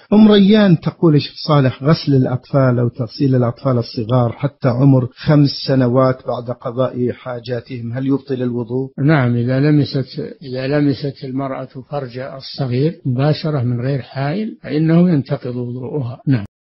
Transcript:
أم ريان تقول يا شيخ صالح غسل الأطفال أو تغسيل الأطفال الصغار حتى عمر 5 سنوات بعد قضاء حاجاتهم هل يبطل الوضوء؟ نعم، إذا لمست المرأة فرج الصغير مباشرة من غير حائل فإنه ينتقض وضوءها. نعم.